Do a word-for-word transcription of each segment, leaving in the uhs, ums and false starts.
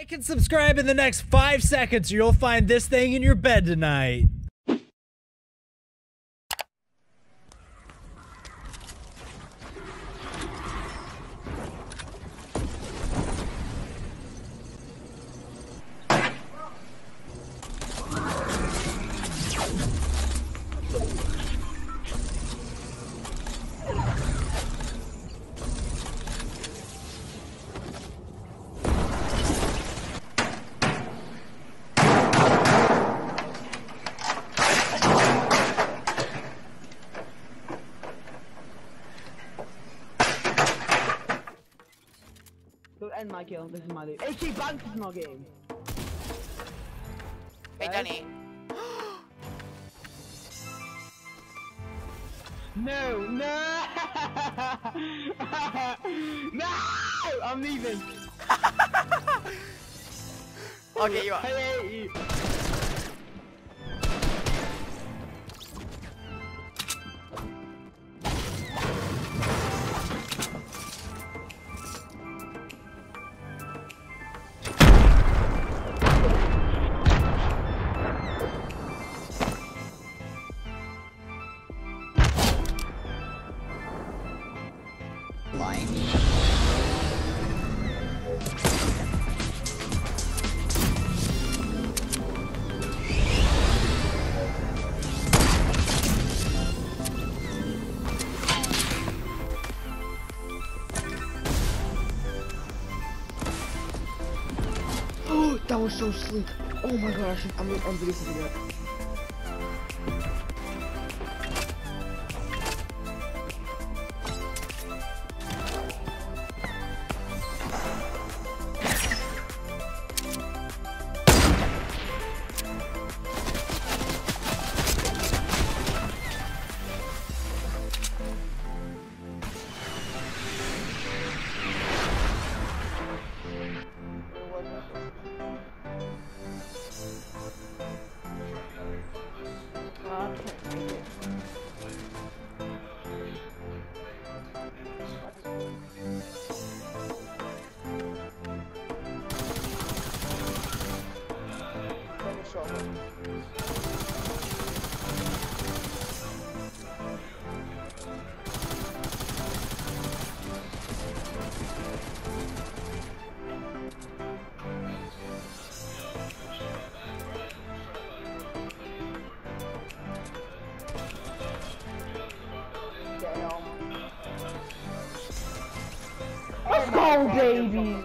Like and subscribe in the next five seconds or you'll find this thing in your bed tonight. Don't end my kill, this is my loot. H G Banks is my game. Hey, Danny. No, no! No! I'm leaving. Okay, you are. I hate you. Lying. Oh, that was so slick. Oh my gosh, I'm I'm releasing it. Let's go, baby!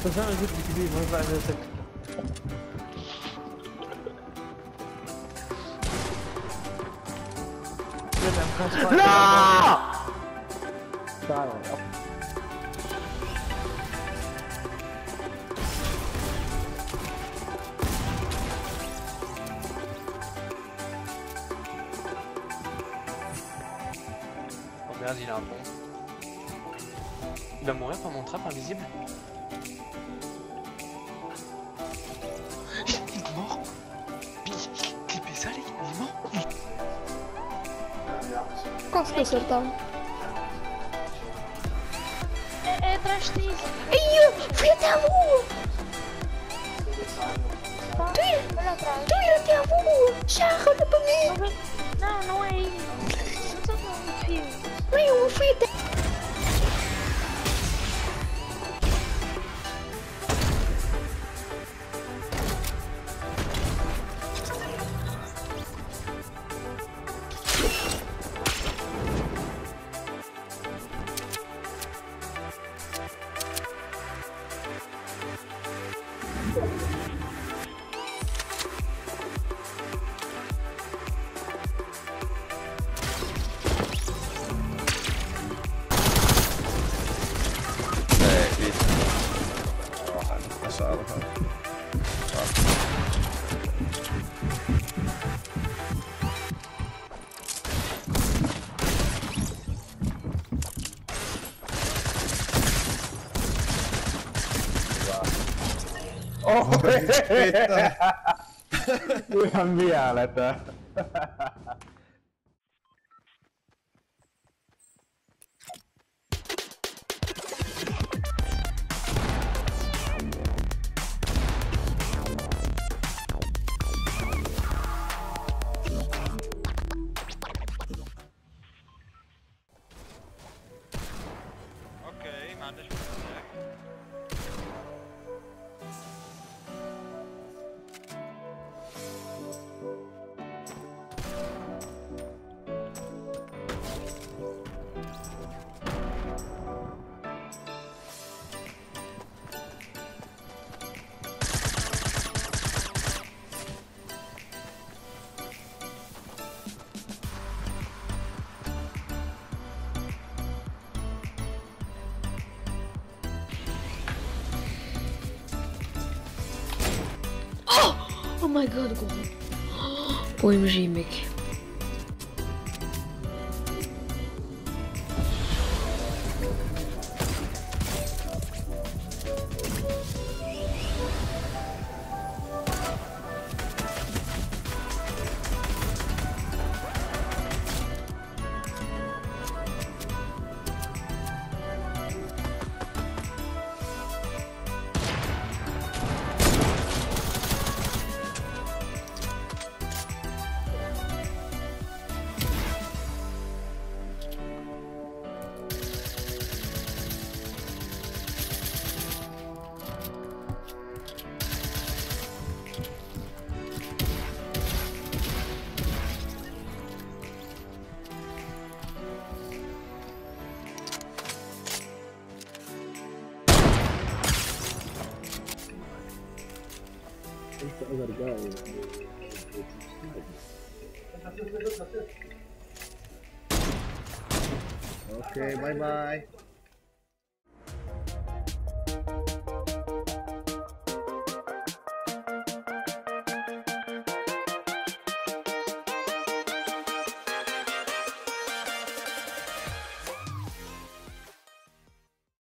بس انا قلت كبير ما ينفع انه سكت. لا تعال Oh merde, il a un pont. Il va mourir par mon trap invisible. Il est mort. Il a clippé ça, les gars, il est mort. Qual que acertar? É, é atrás de ti. Ai, eu fui até a lua! Tá? Tu ir, Olha atrás. tu ir até a lua! Já, olha para mim! Não, vem- não, não é aí. Não estou com fio. Ai, eu fui até... Oh, lui cambiare te. اوكي ما عندناش مشكلة. Oh my god, gol! Põe-me gimmick. Okay, bye bye.